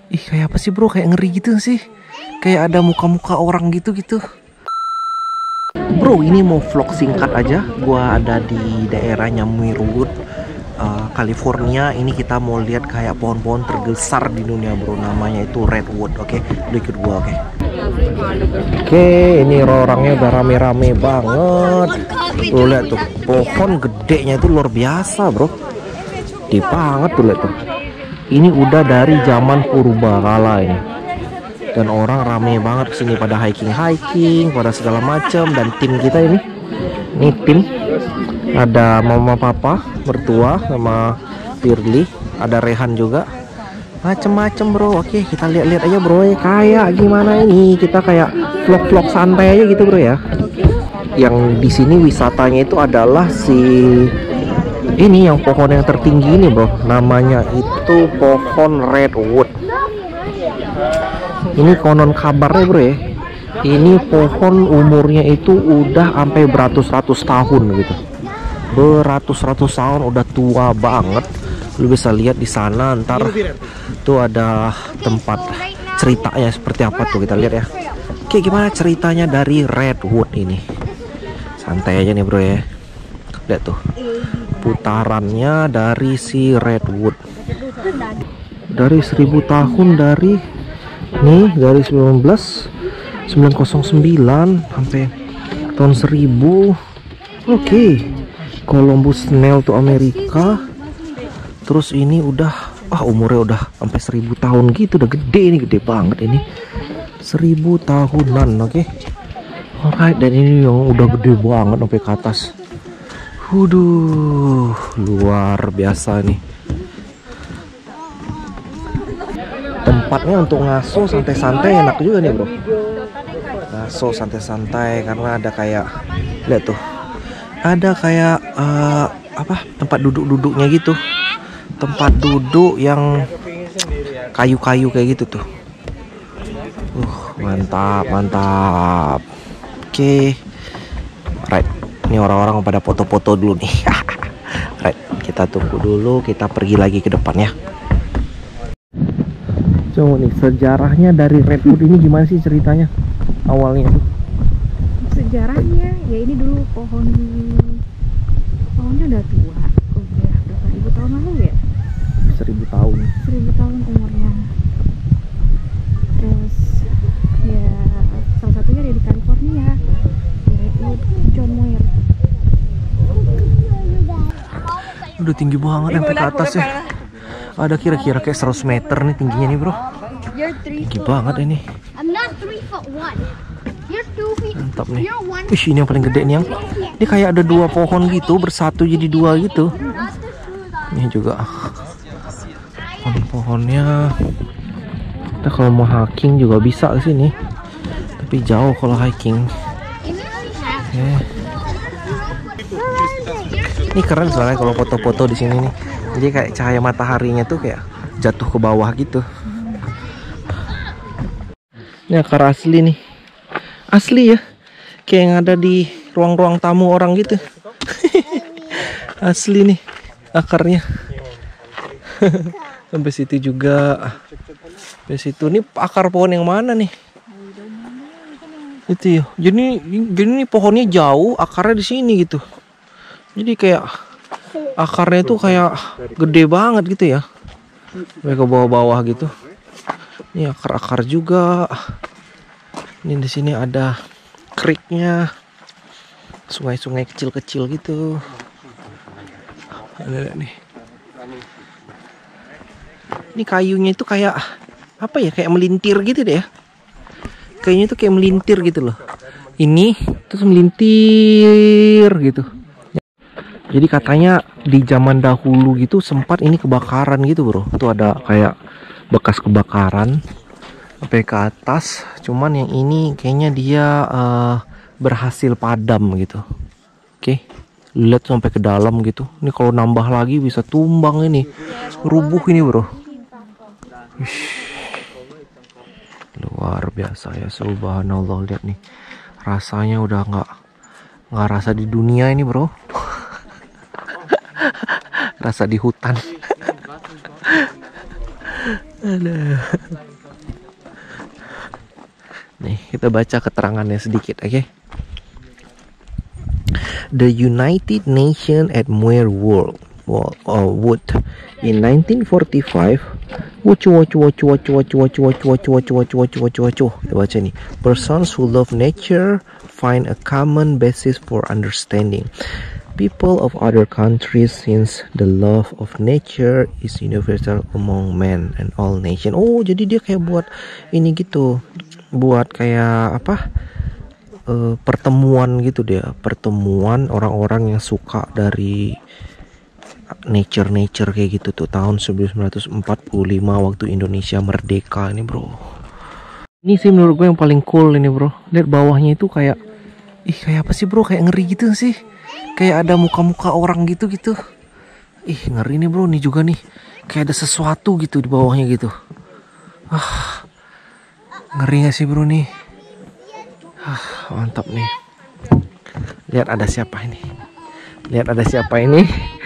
Ih, kayak apa sih bro? Kayak ngeri gitu sih. Kayak ada muka-muka orang gitu. Bro, ini mau vlog singkat aja. Gua ada di daerahnya Muirwood, California. Ini kita mau lihat kayak pohon-pohon tergesar di dunia bro. Namanya itu redwood. Oke, lu ikut gua, oke? Oke, ini orangnya udah rame-rame banget. Lu lihat tuh, pohon gedenya itu luar biasa bro. Gede banget tuh, lihat tuh. Ini udah dari zaman purba kala ini. Dan orang rame banget kesini pada hiking, pada segala macam. Dan tim kita ini tim ada mama papa mertua sama Firly, ada Rehan juga, macem-macem bro. Oke, kita lihat-lihat aja bro, kayak gimana ini, kita kayak vlog-vlog santai aja gitu bro ya. Yang di sini wisatanya itu adalah ini yang pohon yang tertinggi ini bro, namanya itu pohon redwood. Ini konon kabarnya bro ya, ini pohon umurnya itu udah sampai beratus-ratus tahun gitu. Beratus-ratus tahun, udah tua banget. Lu bisa lihat di sana, ntar tuh ada tempat ceritanya seperti apa tuh, kita lihat ya. Oke, gimana ceritanya dari redwood ini? Santai aja nih bro ya. Lihat tuh putarannya dari si redwood. Dari 1000 tahun, dari 1909 sampai tahun 1000. Oke, Columbus nail to Amerika. Terus ini udah umurnya udah sampai 1000 tahun gitu, udah gede ini, gede banget ini. 1000 tahunan, oke. Alright, dan ini yang udah gede banget sampai ke atas. Luar biasa nih. Tempatnya untuk ngaso santai-santai enak juga nih bro. Ngaso santai-santai karena ada kayak, lihat tuh, ada kayak tempat duduk-duduknya gitu. Tempat duduk yang kayu-kayu kayak gitu tuh. Mantap. Oke. Right. Ini orang-orang pada foto-foto dulu nih. Right, kita tunggu dulu, kita pergi lagi ke depannya. Coba nih, sejarahnya dari redwood ini gimana sih ceritanya awalnya? Sejarahnya ya ini dulu pohonnya udah tua. Udah berapa ribu tahun lalu ya? 1000 tahun. 1000 tahun umurnya. Terus ya salah satunya ada di California, di Redwood, John Muir. Udah tinggi banget sampai ke atas ya. Ada kira-kira kayak 100 meter nih tingginya nih bro. Tinggi banget ini. Mantap nih. Wih, ini yang paling gede nih, yang ini kayak ada 2 pohon gitu bersatu jadi 2 gitu. Ini juga pohon-pohonnya. Kita kalau mau hiking juga bisa ke sini. Tapi jauh kalau hiking. Ini keren soalnya kalau foto-foto di sini nih. Jadi kayak cahaya mataharinya tuh kayak jatuh ke bawah gitu. Ini akar asli nih. Asli ya. Kayak yang ada di ruang-ruang tamu orang gitu. Asli nih akarnya. Sampai situ juga. Sampai situ. Ini akar pohon yang mana nih? Itu ya. Jadi ini pohonnya jauh, akarnya di sini gitu. Jadi kayak akarnya tuh kayak gede banget gitu ya. Sampai ke bawah-bawah gitu. Ini akar-akar juga. Ini di sini ada creeknya, sungai-sungai kecil-kecil gitu. Lihat nih. Ini kayunya itu kayak apa ya? Kayak melintir gitu deh ya. Kayunya tuh kayak melintir gitu loh. Ini terus melintir gitu. Jadi katanya di zaman dahulu gitu sempat ini kebakaran gitu bro. Tuh ada kayak bekas kebakaran sampai ke atas. Cuman yang ini kayaknya dia berhasil padam gitu. Oke, lihat sampai ke dalam gitu. Ini kalau nambah lagi bisa tumbang ini, rubuh ini bro. Luar biasa ya, subhanallah. Lihat nih, rasanya udah nggak rasa di dunia ini bro. Rasa di hutan. Aduh. Nih, kita baca keterangannya sedikit, oke? The United Nations at Muir Wood in 1945. Kita baca nih. Persons who love nature find a common basis for understanding. People of other countries since the love of nature is universal among men and all nations. Oh, jadi dia kayak buat ini gitu. Buat kayak apa? Pertemuan gitu dia. Pertemuan orang-orang yang suka dari nature kayak gitu tuh tahun 1945 waktu Indonesia merdeka ini, bro. Ini sih menurut gue yang paling cool ini, bro. Lihat bawahnya itu kayak kayak apa sih, bro? Kayak ngeri gitu sih. Kayak ada muka-muka orang gitu. Ngeri nih, bro. Nih juga nih. Kayak ada sesuatu gitu di bawahnya gitu. Ngeri gak sih, bro nih? Mantap nih. Lihat ada siapa ini. Lihat ada siapa ini.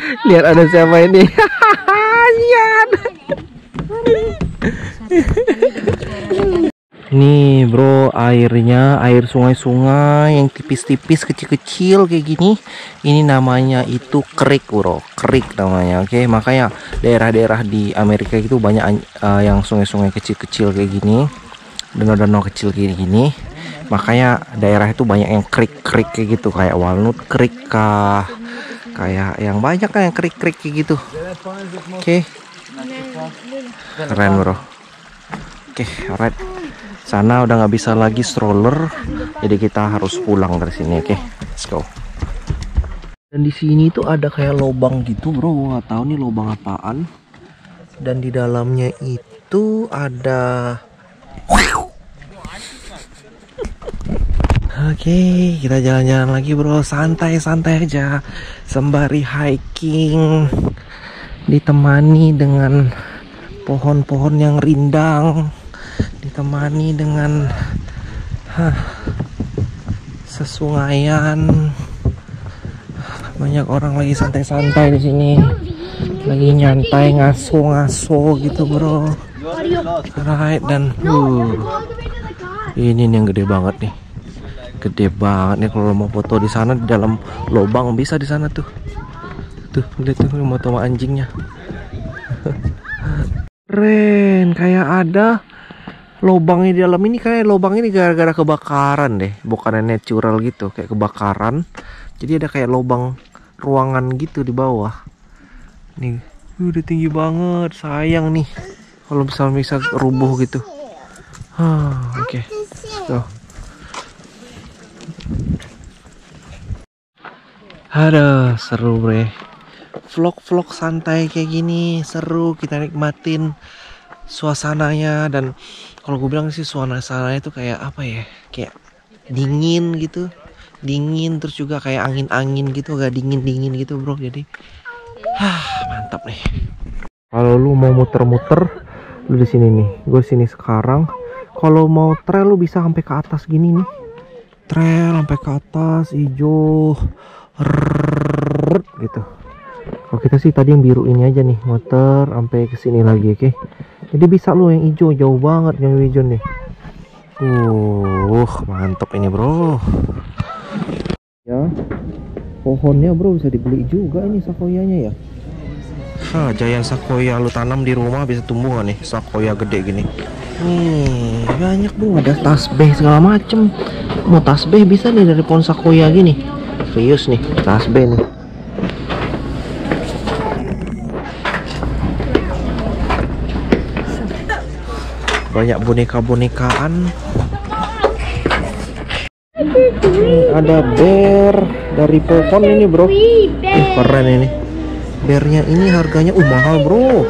Nih, bro, airnya air sungai-sungai yang tipis-tipis, kecil-kecil kayak gini. Ini namanya itu creek, bro. Creek namanya, oke. Makanya daerah-daerah di Amerika itu banyak yang sungai-sungai kecil-kecil kayak gini, danau-danau kecil kayak gini. Makanya daerah itu banyak yang creek kayak gitu, kayak Walnut Creek kah, kayak yang banyak kan yang creek kayak gitu. Oke. Keren, bro. Oke, alright. Sana udah nggak bisa lagi stroller, jadi kita harus pulang dari sini. Oke, let's go. Dan di sini tuh ada kayak lubang gitu, bro. Nggak tahu nih lubang apaan. Dan di dalamnya itu ada. Oke, kita jalan-jalan lagi, bro. Santai-santai aja, sembari hiking, ditemani dengan pohon-pohon yang rindang, ditemani dengan sesungaian. Banyak orang lagi santai-santai di sini, lagi nyantai ngaso gitu, bro. Alright, dan ini nih yang gede banget nih. Gede banget nih. Kalau mau foto di sana di dalam lubang bisa di sana tuh. Tuh, lihat tuh mau sama anjingnya. Keren, kayak ada lubangnya di dalam ini. Kayak lubang ini gara-gara kebakaran deh, bukannya natural gitu, kayak kebakaran. Jadi ada kayak lubang ruangan gitu di bawah. Nih, udah tinggi banget. Sayang nih kalau bisa rubuh gitu. Oke. So. Aduh, seru, bre. Vlog santai kayak gini seru, kita nikmatin suasananya. Dan kalau gue bilang sih suasananya itu kayak apa ya, kayak dingin gitu, dingin terus juga kayak angin gitu, agak dingin gitu, bro. Jadi mantap nih. Kalau lu mau muter-muter, lu di sini nih. Gue sini sekarang. Kalau mau trail lu bisa sampai ke atas gini nih. Trail sampai ke atas, hijau gitu. Kalau kita sih tadi yang biru ini aja nih, muter sampai ke sini lagi, oke. Jadi bisa lu yang hijau, jauh banget yang hijau nih. Mantap ini, bro. Ya, pohonnya, bro, bisa dibeli juga ini sakoyanya ya. Giant sakoya lu tanam di rumah bisa tumbuh gak nih, sakoya gede gini. Nih, banyak, bro, ada tasbih segala macem. Mau tasbih bisa nih dari pohon sakoya gini. Serius nih, tasbih nih. Banyak boneka-bonekaan. Ada bear dari pohon ini, bro. Keren ini. Bearnya ini harganya mahal, bro.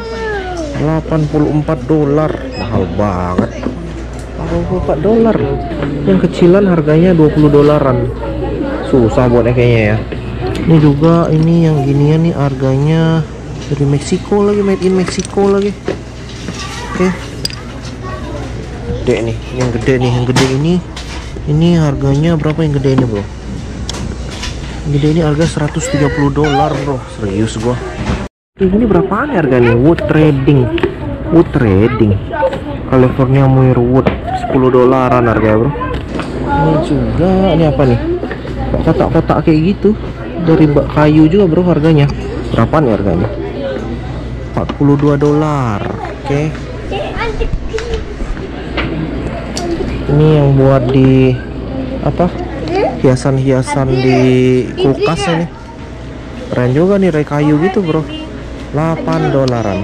$84. Mahal banget. $84. Yang kecilan harganya $20. Susah buatnya kayaknya ya. Ini juga ini yang ginian nih harganya dari Meksiko lagi, made in Meksiko lagi. Oke. Gede nih, yang gede nih, yang gede ini. Ini harganya berapa yang gede ini, bro? Yang gede ini harga $130, bro. Serius gua. Ini berapaan harganya? Wood trading. Wood trading California Muir Wood $10 harganya bro. Ini juga, ini apa nih, kotak-kotak kayak gitu dari kayu juga bro. Harganya berapa nih harganya? $42. Oke. Ini yang buat di apa, hiasan-hiasan di kulkas ini. Keren juga nih, dari kayu gitu bro. $8.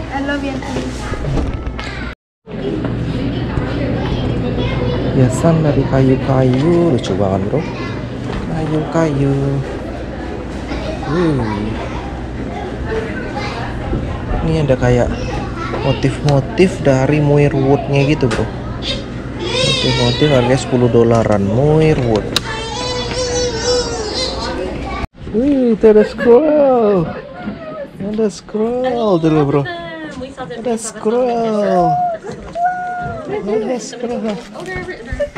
Hiasan dari kayu-kayu, lucu banget bro. Kayu-kayu. Ini ada kayak motif-motif dari Muir Wood-nya gitu bro. Motif harganya $10. Muir Wood. Itu ada scroll. Ada scroll dulu bro. Ada scroll. Ada scroll.